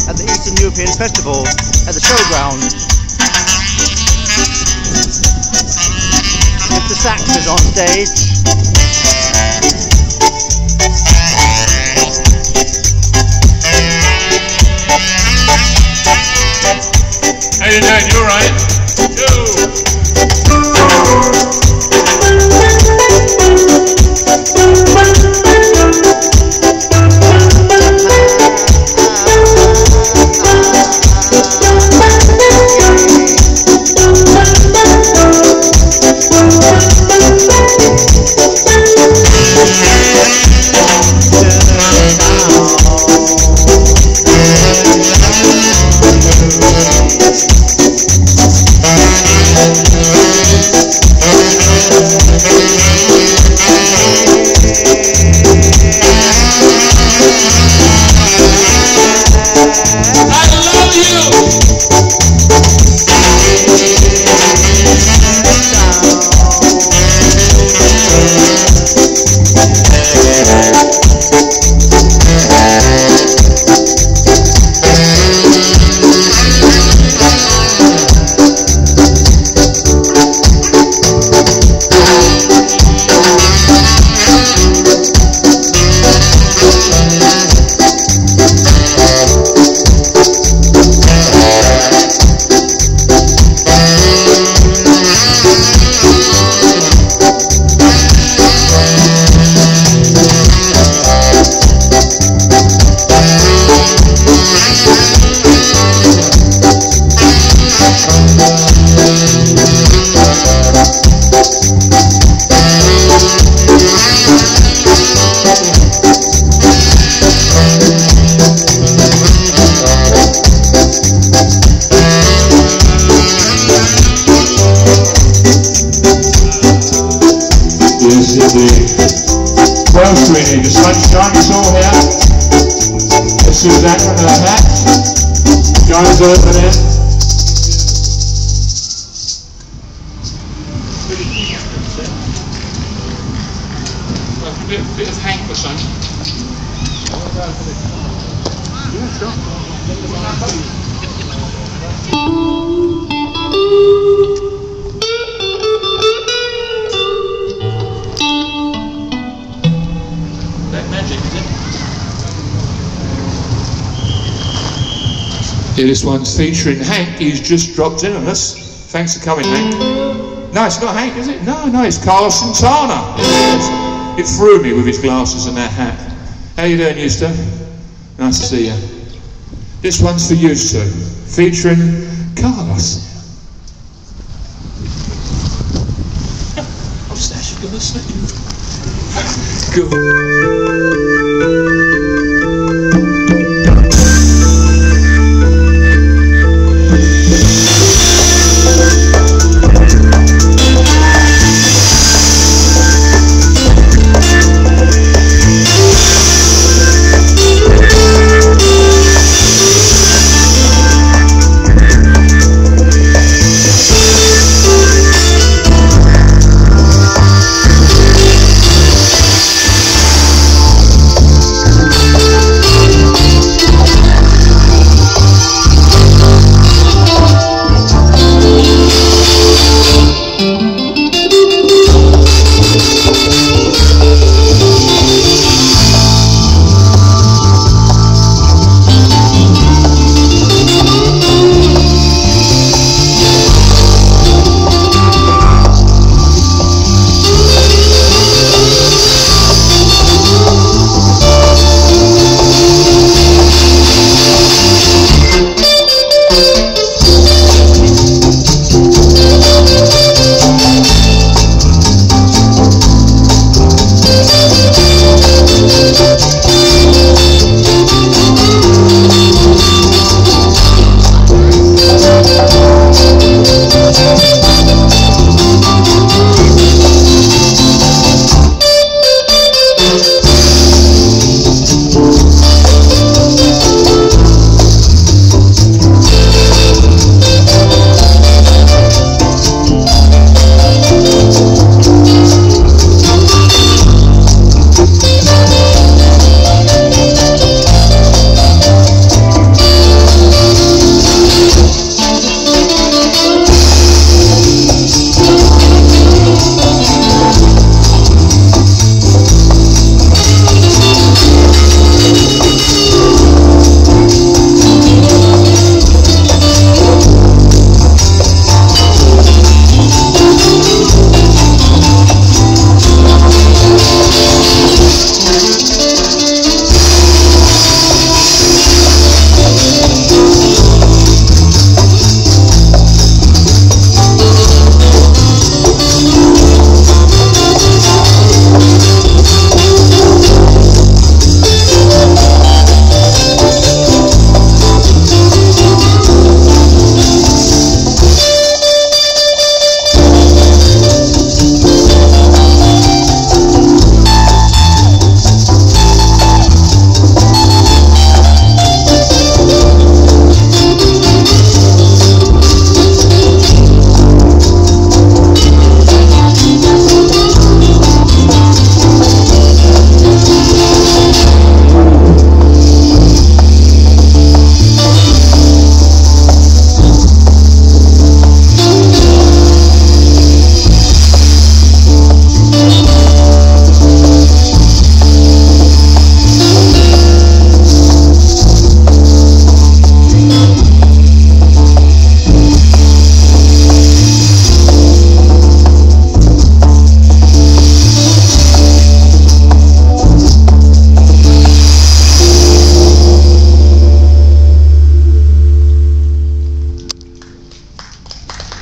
at the Eastern European Festival at the Showground. Mr. Sax is on stage. How you doing? You alright? Well, sweetie, the sunshine is all here. This is that one of the hats. Guys over there. A bit of Hank or something. Yeah, sure. Yeah, this one's featuring Hank. He's just dropped in on us. Thanks for coming, Hank. No, it's not Hank, is it? No, it's Carlos Santana. It threw me with his glasses and that hat. How you doing, Eusta? Nice to see you. This one's for you two, featuring Carlos. I'm actually gonna say. Good.